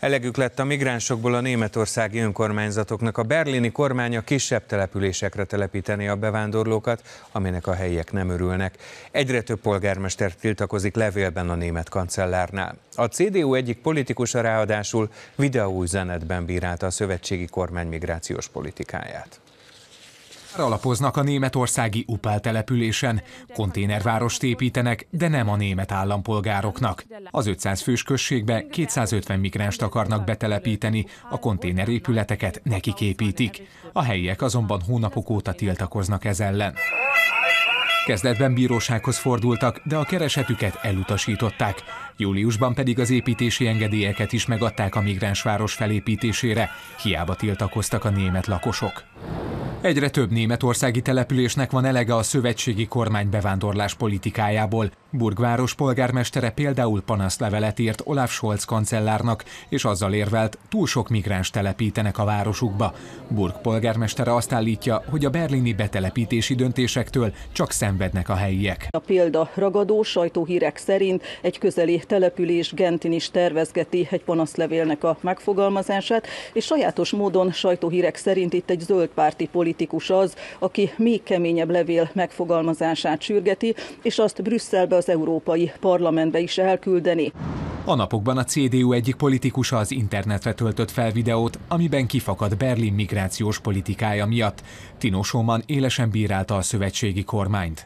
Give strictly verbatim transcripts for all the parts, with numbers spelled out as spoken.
Elegük lett a migránsokból a németországi önkormányzatoknak. A berlini kormány a kisebb településekre telepíteni a bevándorlókat, aminek a helyiek nem örülnek. Egyre több polgármester tiltakozik levélben a német kancellárnál. A cé dé u egyik politikusa ráadásul videóüzenetben bírálta a szövetségi kormány migrációs politikáját. Alapoznak a németországi Upál településen. Konténervárost építenek, de nem a német állampolgároknak. Az ötszáz fős községbe kétszázötven migránst akarnak betelepíteni, a konténerépületeket nekik építik. A helyiek azonban hónapok óta tiltakoznak ez ellen. Kezdetben bírósághoz fordultak, de a keresetüket elutasították. Júliusban pedig az építési engedélyeket is megadták a migránsváros felépítésére. Hiába tiltakoztak a német lakosok. Egyre több németországi településnek van elege a szövetségi kormány bevándorlás politikájából. Burg város polgármestere például panaszlevelet írt Olaf Scholz kancellárnak, és azzal érvelt, túl sok migráns telepítenek a városukba. Burg polgármestere azt állítja, hogy a berlini betelepítési döntésektől csak szenvednek a helyiek. A példa ragadó, sajtóhírek szerint egy közeli település Gentin is tervezgeti egy panaszlevélnek a megfogalmazását, és sajátos módon sajtóhírek szerint itt egy zöldpárti politikus az, aki még keményebb levél megfogalmazását sürgeti, és azt Brüsszelbe, az Európai Parlamentbe is elküldeni. A napokban a cé dé u egyik politikusa az internetre töltött fel videót, amiben kifakad Berlin migrációs politikája miatt. Tino Schumann élesen bírálta a szövetségi kormányt.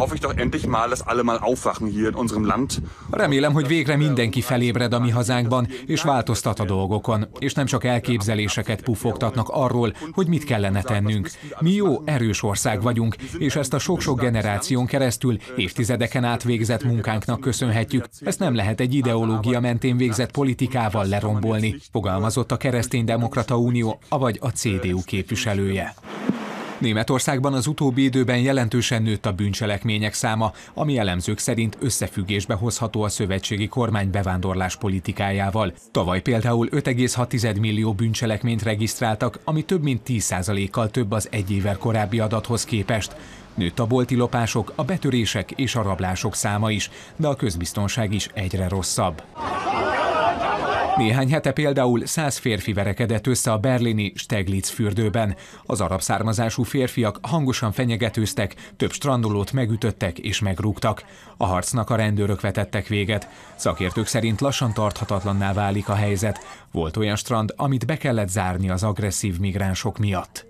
Remélem, hogy végre mindenki felébred a mi hazánkban, és változtat a dolgokon, és nem csak elképzeléseket puffogtatnak arról, hogy mit kellene tennünk. Mi jó, erős ország vagyunk, és ezt a sok-sok generáción keresztül évtizedeken át végzett munkánknak köszönhetjük. Ezt nem lehet egy ideológia mentén végzett politikával lerombolni, fogalmazott a Kereszténydemokrata Unió, avagy a cé dé u képviselője. Németországban az utóbbi időben jelentősen nőtt a bűncselekmények száma, ami elemzők szerint összefüggésbe hozható a szövetségi kormány bevándorlás politikájával. Tavaly például öt egész hat millió bűncselekményt regisztráltak, ami több mint tíz százalékkal több az egy évvel korábbi adathoz képest. Nőtt a bolti lopások, a betörések és a rablások száma is, de a közbiztonság is egyre rosszabb. Néhány hete például száz férfi verekedett össze a berlini Steglitz fürdőben. Az arab származású férfiak hangosan fenyegetőztek, több strandolót megütöttek és megrúgtak. A harcnak a rendőrök vetettek véget. Szakértők szerint lassan tarthatatlanná válik a helyzet. Volt olyan strand, amit be kellett zárni az agresszív migránsok miatt.